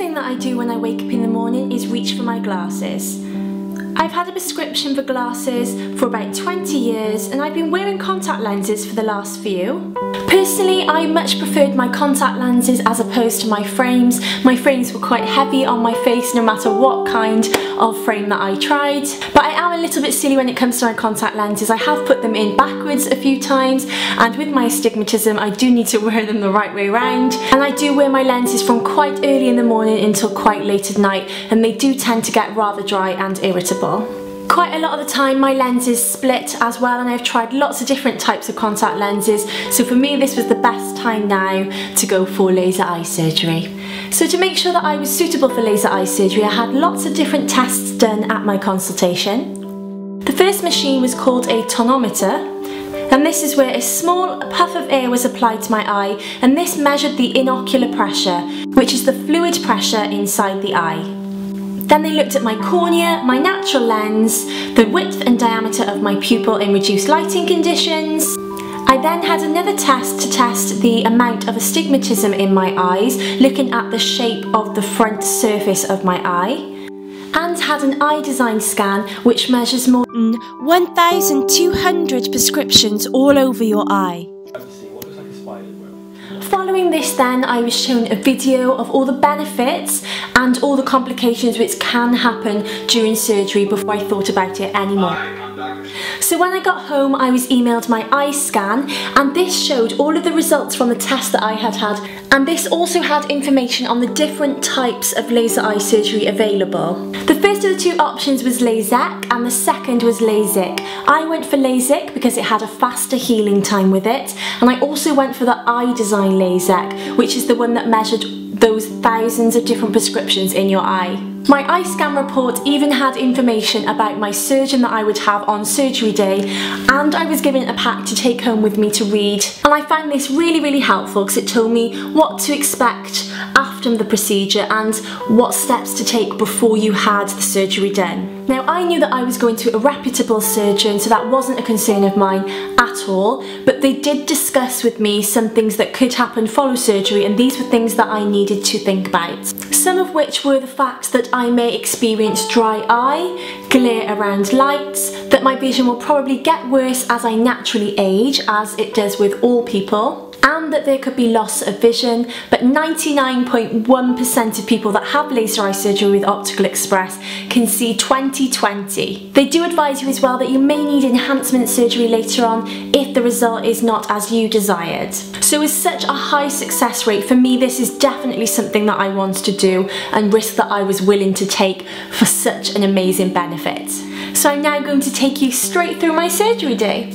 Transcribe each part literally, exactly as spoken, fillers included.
thing that I do when I wake up in the morning is reach for my glasses. I've had a prescription for glasses for about twenty years and I've been wearing contact lenses for the last few. Personally, I much preferred my contact lenses as opposed to my frames. My frames were quite heavy on my face no matter what kind of frame that I tried. But I am a little bit silly when it comes to my contact lenses. I have put them in backwards a few times, and with my astigmatism I do need to wear them the right way around. And I do wear my lenses from quite early in the morning until quite late at night, and they do tend to get rather dry and irritable. Quite a lot of the time my lenses split as well, and I've tried lots of different types of contact lenses, so for me this was the best time now to go for laser eye surgery. So to make sure that I was suitable for laser eye surgery, I had lots of different tests done at my consultation. The first machine was called a tonometer, and this is where a small puff of air was applied to my eye, and this measured the inocular pressure, which is the fluid pressure inside the eye. Then they looked at my cornea, my natural lens, the width and diameter of my pupil in reduced lighting conditions. I then had another test to test the amount of astigmatism in my eyes, looking at the shape of the front surface of my eye, and had an eye design scan which measures more than one thousand two hundred prescriptions all over your eye. Following this then, I was shown a video of all the benefits and all the complications which can happen during surgery before I thought about it anymore. So when I got home I was emailed my eye scan, and this showed all of the results from the test that I had had, and this also had information on the different types of laser eye surgery available. The first of the two options was LASIK and the second was LASIK. I went for LASIK because it had a faster healing time with it, and I also went for the eye design LASIK, which is the one that measured those thousands of different prescriptions in your eye. My eye scan report even had information about my surgeon that I would have on surgery day, and I was given a pack to take home with me to read, and I found this really really helpful because it told me what to expect after the procedure and what steps to take before you had the surgery done. Now I knew that I was going to a reputable surgeon, so that wasn't a concern of mine at all, but they did discuss with me some things that could happen follow surgery, and these were things that I needed to think about. Some of which were the fact that I may experience dry eye, glare around lights, that my vision will probably get worse as I naturally age, as it does with all people, and that there could be loss of vision, but ninety-nine point one percent of people that have laser eye surgery with Optical Express can see twenty twenty. They do advise you as well that you may need enhancement surgery later on if the result is not as you desired. So with such a high success rate, for me this is definitely something that I wanted to do and risk that I was willing to take for such an amazing benefit. So I'm now going to take you straight through my surgery day.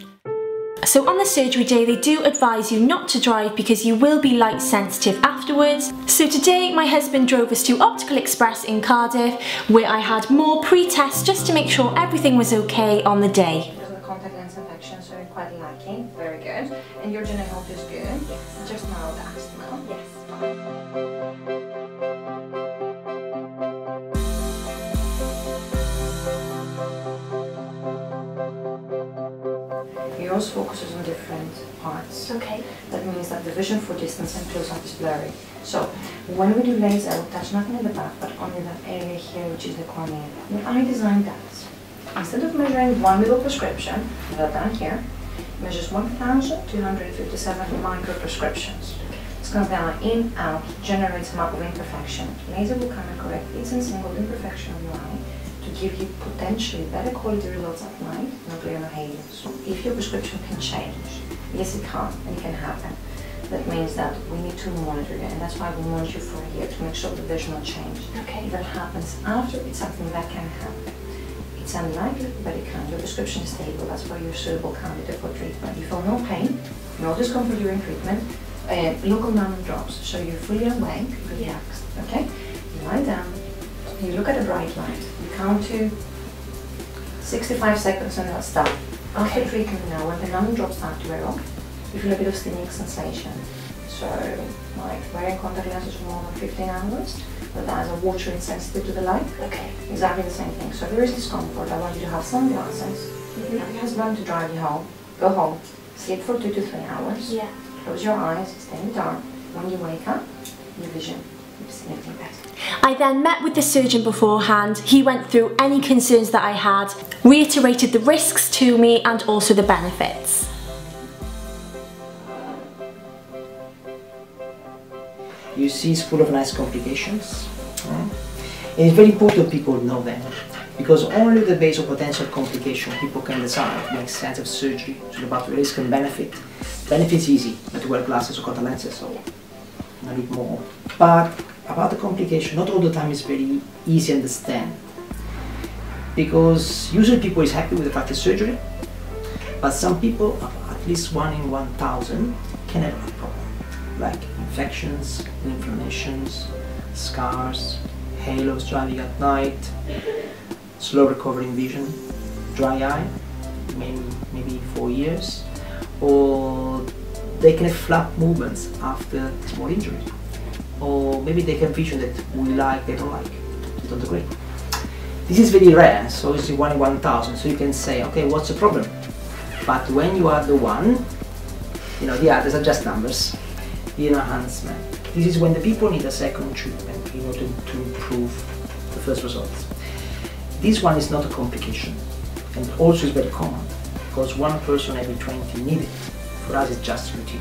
So on the surgery day they do advise you not to drive because you will be light sensitive afterwards. So today my husband drove us to Optical Express in Cardiff, where I had more pre-tests just to make sure everything was okay on the day. There's a contact lens infection, so you're quite liking, very good. And your general health is good, just mild asthma. Yes. Yours focuses on different parts. Okay. That means that the vision for distance and close-up is blurry. So when we do laser, we'll touch nothing in the back, but only that area here, which is the cornea. When I designed that, instead of measuring one little prescription, that down here, measures one thousand two hundred fifty-seven micro prescriptions. It's going to be in, out, generates a map of imperfection. Laser will come and correct each and single imperfection of your eye, to give you potentially better quality results at night, no glare, no halo. So if your prescription can change, yes it can, and it can happen. That means that we need to monitor it, and that's why we monitor for a year to make sure that there's no change. Okay. If that happens after, it's something that can happen. It's unlikely, but it can. Your prescription is stable, that's why you're a suitable candidate for treatment. You feel no pain, no discomfort during treatment, uh, local numb drops, so you're fully awake, relaxed, okay? You lie down, you look at a bright light, you count to sixty-five seconds and that's stop. After okay. treatment now, when the numbing drops start to wear off, you feel a bit of stinging sensation. So, like wearing contact lenses for more than fifteen hours, but that is a water insensitive to the light. Okay. Exactly the same thing. So if there is discomfort, I want you to have sunglasses. Mm-hmm. Have your husband to drive you home. Go home. Sleep for two to three hours. Yeah. Close your eyes, stay in the dark. When you wake up, your vision You've seen everything better. I then met with the surgeon beforehand. He went through any concerns that I had, reiterated the risks to me and also the benefits. You see, it's full of nice complications. Mm. And it's very important people know them, because only the base of potential complication people can decide, make sense of surgery, so about the risk and benefit. Benefit is easy, but to wear glasses or contact lenses, so I need more. But about the complication, not all the time is very easy to understand, because usually people is happy with the practice surgery, but some people, at least one in one thousand, can have a problem, like infections, inflammations, scars, halos driving at night, slow recovering vision, dry eye, maybe, maybe four years, or they can have flap movements after small injuries, or maybe they can vision that we like, they don't like, they don't agree. This is very rare, so it's one in one thousand, so you can say, okay, what's the problem? But when you are the one, you know, the others are just numbers, the enhancement. This is when the people need a second treatment in order to, to improve the first results. This one is not a complication, and also is very common, because one person every twenty need it. For us, it's just routine.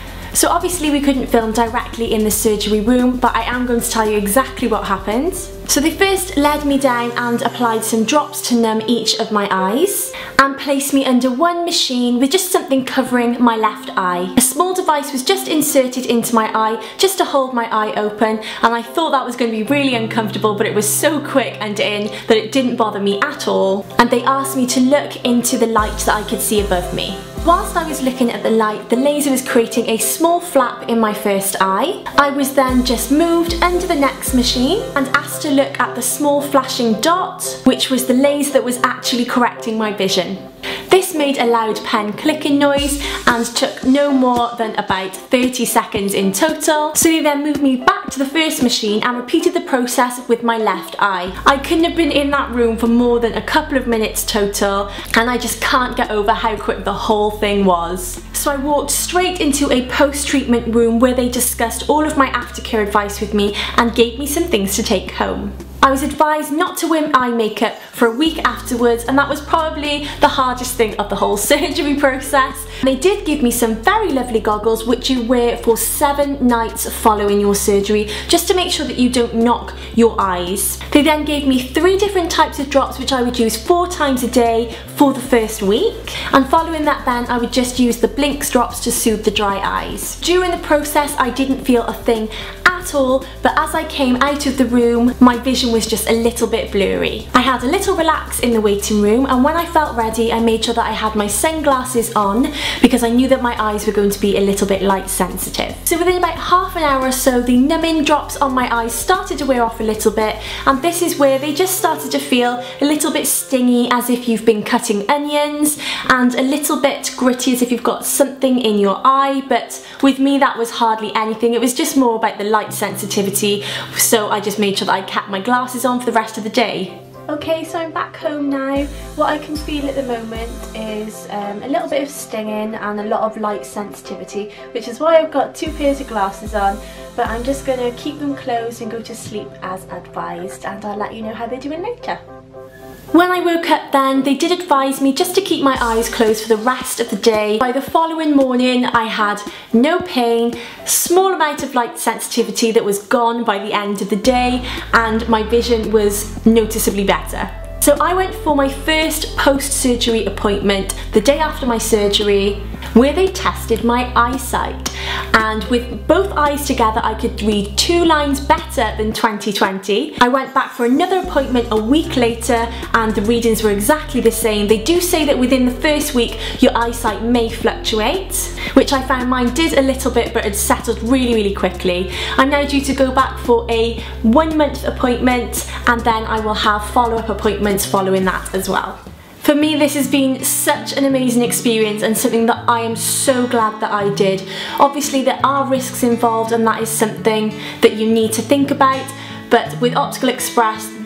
So obviously we couldn't film directly in the surgery room, but I am going to tell you exactly what happened. So they first led me down and applied some drops to numb each of my eyes and placed me under one machine with just something covering my left eye. A small device was just inserted into my eye just to hold my eye open, and I thought that was going to be really uncomfortable, but it was so quick and in that it didn't bother me at all. And they asked me to look into the light that I could see above me. Whilst I was looking at the light, the laser was creating a small flap in my first eye. I was then just moved under the next machine and asked to look at the small flashing dot, which was the laser that was actually correcting my vision. This made a loud pen clicking noise and took no more than about thirty seconds in total. So they then moved me back to the first machine and repeated the process with my left eye. I couldn't have been in that room for more than a couple of minutes total, and I just can't get over how quick the whole thing was. So I walked straight into a post-treatment room where they discussed all of my aftercare advice with me and gave me some things to take home. I was advised not to wear eye makeup for a week afterwards, and that was probably the hardest thing of the whole surgery process. They did give me some very lovely goggles which you wear for seven nights following your surgery, just to make sure that you don't knock your eyes. They then gave me three different types of drops which I would use four times a day for the first week, and following that then I would just use the Blinks drops to soothe the dry eyes. During the process I didn't feel a thing at all, but as I came out of the room my vision was just a little bit blurry. I had a little relax in the waiting room, and when I felt ready I made sure that I had my sunglasses on because I knew that my eyes were going to be a little bit light sensitive. So within about half an hour or so the numbing drops on my eyes started to wear off a little bit, and this is where they just started to feel a little bit stingy, as if you've been cutting onions, and a little bit gritty as if you've got something in your eye, but with me that was hardly anything. It was just more about the light sensitivity, so I just made sure that I kept my glasses on for the rest of the day. Okay, so I'm back home now. What I can feel at the moment is um, a little bit of stinging and a lot of light sensitivity, which is why I've got two pairs of glasses on, but I'm just going to keep them closed and go to sleep as advised, and I'll let you know how they're doing later. When I woke up then, they did advise me just to keep my eyes closed for the rest of the day. By the following morning I had no pain, small amount of light sensitivity that was gone by the end of the day, and my vision was noticeably better. So I went for my first post-surgery appointment the day after my surgery, where they tested my eyesight, and with both eyes together I could read two lines better than twenty twenty. I went back for another appointment a week later and the readings were exactly the same. They do say that within the first week your eyesight may fluctuate, which I found mine did a little bit, but it settled really really quickly. I'm now due to go back for a one month appointment, and then I will have follow-up appointments following that as well. For me this has been such an amazing experience and something that I am so glad that I did. Obviously there are risks involved, and that is something that you need to think about, but with Optical Express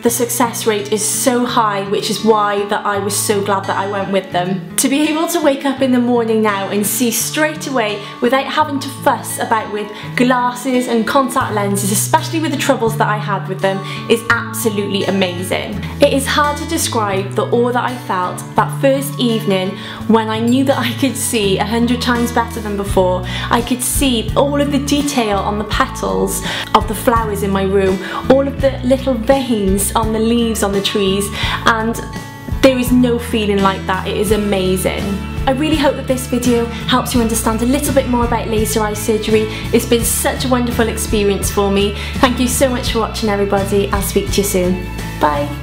the success rate is so high, which is why that I was so glad that I went with them. To be able to wake up in the morning now and see straight away without having to fuss about with glasses and contact lenses, especially with the troubles that I had with them, is absolutely amazing. It is hard to describe the awe that I felt that first evening when I knew that I could see a hundred times better than before. I could see all of the detail on the petals of the flowers in my room, all of the little veins on the leaves on the trees, and there is no feeling like that. It is amazing. I really hope that this video helps you understand a little bit more about laser eye surgery. It's been such a wonderful experience for me. Thank you so much for watching, everybody. I'll speak to you soon. Bye.